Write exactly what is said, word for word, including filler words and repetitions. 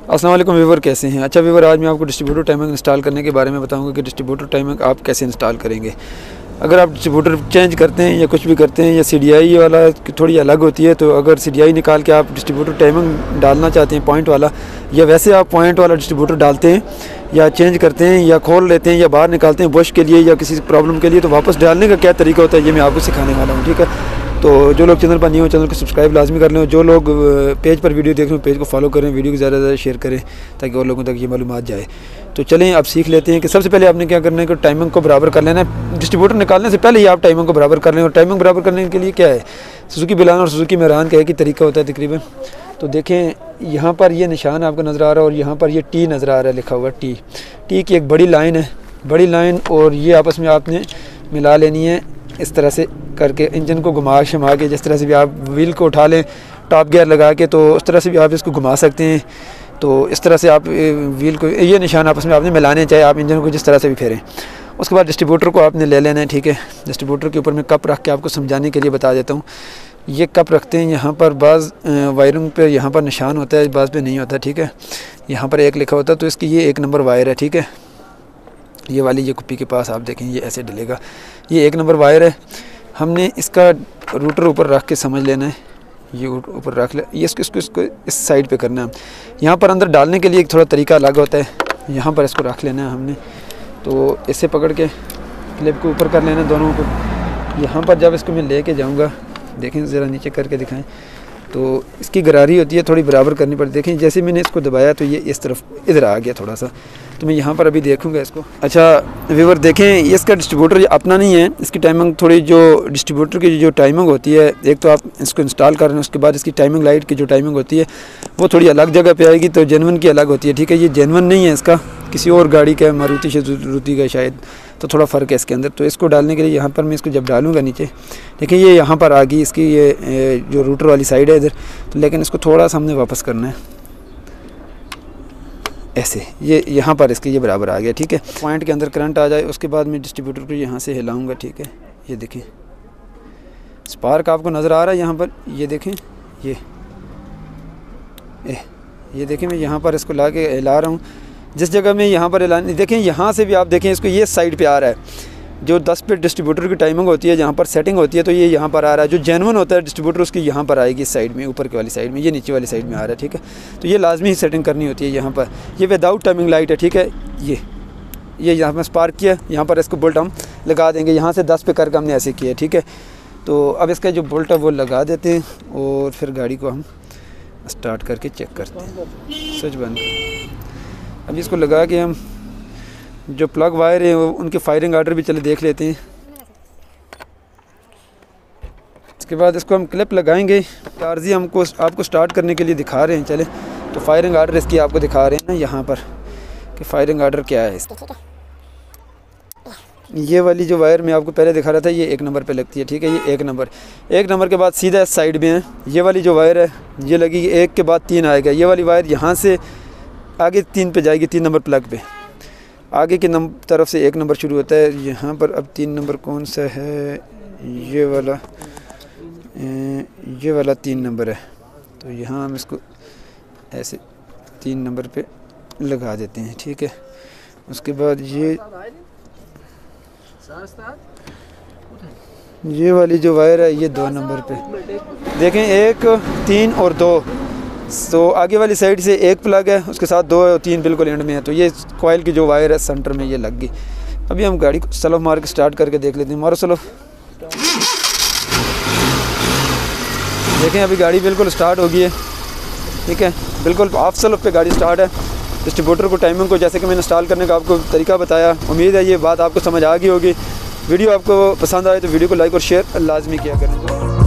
अस्सलाम वालेकुम व्यूवर, कैसे हैं? अच्छा व्यूवर, आज मैं आपको डिस्ट्रीब्यूटर टाइमिंग इंस्टॉल करने के बारे में बताऊंगा कि डिस्ट्रीब्यूटर टाइमिंग आप कैसे इंस्टॉल करेंगे। अगर आप डिस्ट्रीब्यूटर चेंज करते हैं या कुछ भी करते हैं या सी डी आई वाला थोड़ी अलग होती है, तो अगर सी डी आई निकाल के आप डिस्ट्रीब्यूटर टाइमिंग डालना चाहते हैं पॉइंट वाला, या वैसे आप पॉइंट वाला डिस्ट्रीब्यूटर डालते हैं या चेंज करते हैं या खोल लेते हैं या बाहर निकालते हैं बुश के लिए या किसी प्रॉब्लम के लिए, तो वापस डालने का क्या तरीका होता है ये मैं आपको सिखाने वाला हूँ। ठीक है, तो जो लोग चैनल पर नहीं हो चैनल को सब्सक्राइब लाजमी कर लें। जो लोग पेज पर वीडियो देख रहे हो पेज को फॉलो करें, वीडियो को ज़्यादा से ज़्यादा शेयर करें ताकि और लोगों तक ये मालूमात जाए। तो चलें अब सीख लेते हैं कि सबसे पहले आपने क्या करना है कि टाइमिंग को बराबर कर लेना है। डिस्ट्रीब्यूटर निकालने से पहले ही आप टाइमिंग को बराबर कर लें। और टाइमिंग बराबर करने के लिए क्या है, सुजुकी बिलान और सुजुकी मेहरान का एक ही तरीका होता है तकरीबन। तो देखें यहाँ पर ये निशान आपको नज़र आ रहा है और यहाँ पर ये टी नज़र आ रहा है, लिखा हुआ टी। टी की एक बड़ी लाइन है, बड़ी लाइन, और ये आपस में आपने मिला लेनी है इस तरह से करके, इंजन को घुमा शमा के। जिस तरह से भी आप व्हील को उठा लें टॉप गियर लगा के, तो उस तरह से भी आप इसको घुमा सकते हैं। तो इस तरह से आप व्हील को, ये निशान आपस में आपने मिलाने, चाहे आप इंजन को जिस तरह से भी फेरें। उसके बाद डिस्ट्रीब्यूटर को आपने ले लेना है। ठीक है, डिस्ट्रीब्यूटर के ऊपर मैं कप रख के आपको समझाने के लिए बता देता हूँ। ये कप रखते हैं यहाँ पर, बाज़ वायरिंग पे यहाँ पर निशान होता है, बाज़ पे नहीं होता। ठीक है, यहाँ पर एक लिखा होता है, तो इसकी ये एक नंबर वायर है। ठीक है, ये वाली ये कुप्पी के पास आप देखें ये ऐसे डलेगा, ये एक नंबर वायर है। हमने इसका रूटर ऊपर रख के समझ लेना है, ये ऊपर रख ले, ये इसको इसको इसको इस साइड पे करना है। यहाँ पर अंदर डालने के लिए एक थोड़ा तरीका अलग होता है। यहाँ पर इसको रख लेना है हमने, तो इसे पकड़ के क्लिप को ऊपर कर लेना दोनों को। यहाँ पर जब इसको मैं लेके जाऊँगा, देखें ज़रा नीचे करके दिखाएं, तो इसकी गरारी होती है थोड़ी बराबर करनी पड़ती है। देखें जैसे मैंने इसको दबाया तो ये इस तरफ इधर आ गया थोड़ा सा, तो मैं यहाँ पर अभी देखूँगा इसको। अच्छा व्यूवर देखें, ये इसका डिस्ट्रीब्यूटर अपना नहीं है, इसकी टाइमिंग थोड़ी, जो डिस्ट्रीब्यूटर की जो टाइमिंग होती है, एक तो आप इसको इंस्टॉल कर रहे हैं, उसके बाद इसकी टाइमिंग लाइट की जो टाइमिंग होती है वो थोड़ी अलग जगह पे आएगी, तो जेनवन की अलग होती है। ठीक है, ये जेनवन नहीं है, इसका किसी और गाड़ी का, मारुति सुजुकी का शायद, तो थोड़ा फ़र्क है इसके अंदर। तो इसको डालने के लिए यहाँ पर मैं इसको जब डालूँगा नीचे, देखिए ये यहाँ पर आ गई इसकी ये जो रूटर वाली साइड है इधर, तो लेकिन इसको थोड़ा सा हमने वापस करना है ऐसे, ये यहाँ पर इसके ये बराबर आ गया। ठीक है, पॉइंट के अंदर करंट आ जाए, उसके बाद मैं डिस्ट्रीब्यूटर को यहाँ से हिलाऊंगा। ठीक है, ये देखें स्पार्क आपको नज़र आ रहा है यहाँ पर, ये देखें ये ए, ये देखें मैं यहाँ पर इसको ला के हिला रहा हूँ। जिस जगह में यहाँ पर हिलाने, देखें यहाँ से भी आप देखें इसको, ये साइड पे आ रहा है। जो दस पे डिस्ट्रीब्यूटर की टाइमिंग होती है, जहाँ पर सेटिंग होती है, तो ये यहाँ पर आ रहा है। जो जेन्युइन होता है डिस्ट्रीब्यूटर, उसकी यहाँ पर आएगी इस साइड में, ऊपर की वाली साइड में, ये नीचे वाली साइड में आ रहा है। ठीक है, तो ये लाजमी ही सेटिंग करनी होती है यहाँ पर। ये विदाउट टाइमिंग लाइट है। ठीक है, ये ये यहाँ पर स्पार्क किया, यहाँ पर इसको बोल्ट हम लगा देंगे, यहाँ से दस पे करके हमने ऐसे किया। ठीक है, तो अब इसका जो बोल्ट है वो लगा देते हैं और फिर गाड़ी को हम स्टार्ट करके चेक करते हैं। स्विच बंद, अब इसको लगा के हम जो प्लग वायर है उनके फायरिंग आर्डर भी चले देख लेते हैं। इसके बाद इसको हम क्लिप लगाएंगे। आरजी हमको आपको स्टार्ट करने के लिए दिखा रहे हैं, चले तो फायरिंग आर्डर इसकी आपको दिखा रहे हैं ना यहाँ पर कि फायरिंग आर्डर क्या है इसका। ये वाली जो वायर मैं आपको पहले दिखा रहा था, ये एक नंबर पे लगती है। ठीक है, ये एक नंबर, एक नंबर के बाद सीधा इस साइड में है। ये वाली जो वायर है ये लगी, एक के बाद तीन आएगा। ये वाली वायर यहाँ से आगे तीन पे जाएगी, तीन नंबर प्लग पे। आगे की नंबर तरफ से एक नंबर शुरू होता है यहाँ पर। अब तीन नंबर कौन सा है, ये वाला, ये वाला तीन नंबर है। तो यहाँ हम इसको ऐसे तीन नंबर पे लगा देते हैं। ठीक है, उसके बाद ये ये वाली जो वायर है ये दो नंबर पे, देखें एक, तीन और दो। तो आगे वाली साइड से एक प्लग है, उसके साथ दो है और तीन बिल्कुल एंड में है। तो ये कॉइल की जो वायर है सेंटर में ये लग गई। अभी हम गाड़ी को स्लफ मार के स्टार्ट करके देख लेते हैं। मारो स्लफ, देखें अभी गाड़ी बिल्कुल स्टार्ट हो गई है। ठीक है, बिल्कुल हाफ स्लफ पे गाड़ी स्टार्ट है। डिस्ट्रीब्यूटर को टाइमिंग को जैसे कि मैंने इंस्टॉल करने का आपको तरीका बताया, उम्मीद है ये बात आपको समझ आ गई होगी। वीडियो आपको पसंद आए तो वीडियो को लाइक और शेयर लाजमी किया करें।